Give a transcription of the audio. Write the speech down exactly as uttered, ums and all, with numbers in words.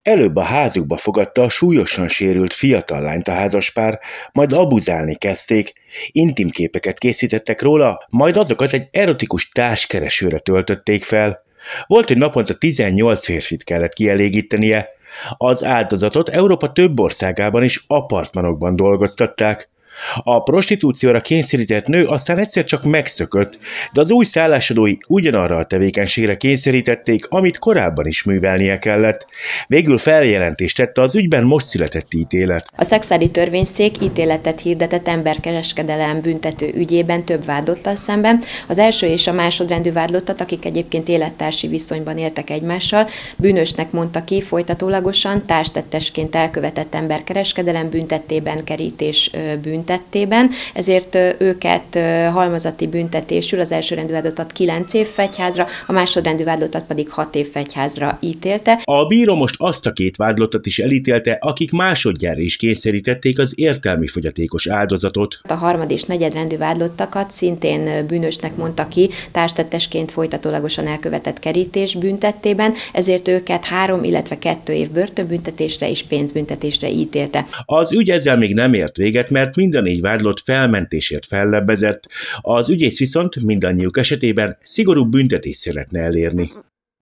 Előbb a házukba fogadta a súlyosan sérült fiatal lányt a házaspár, majd abuzálni kezdték, intim képeket készítettek róla, majd azokat egy erotikus társkeresőre töltötték fel. Volt, hogy naponta tizennyolc férfit kellett kielégítenie. Az áldozatot Európa több országában is apartmanokban dolgoztatták. A prostitúcióra kényszerített nő aztán egyszer csak megszökött, de az új szállásadói ugyanarra a tevékenységre kényszerítették, amit korábban is művelnie kellett. Végül feljelentést tette az ügyben most született ítélet. A szexuális törvényszék ítéletet hirdetett emberkereskedelem büntető ügyében több vádlottal szemben. Az első és a másodrendű vádlottat, akik egyébként élettársi viszonyban éltek egymással, bűnösnek mondta ki folytatólagosan társtettesként elkövetett emberkereskedelem büntettében, kerítés bűn tettében, ezért őket halmazati büntetésül az elsőrendű vádlottat kilenc év fegyházra, a másodrendű vádlottat pedig hat év fegyházra ítélte. A bíró most azt a két vádlottat is elítélte, akik másodjára is kényszerítették az értelmi fogyatékos áldozatot. A harmad és negyedrendű vádlottakat szintén bűnösnek mondta ki társtettesként folytatólagosan elkövetett kerítés büntettében, ezért őket három, illetve kettő év börtönbüntetésre és pénzbüntetésre ítélte. Az ügy ezzel még nem ért véget, mert mind a négy vádlott felmentésért fellebbezett, az ügyész viszont mindannyiuk esetében szigorú büntetést szeretne elérni.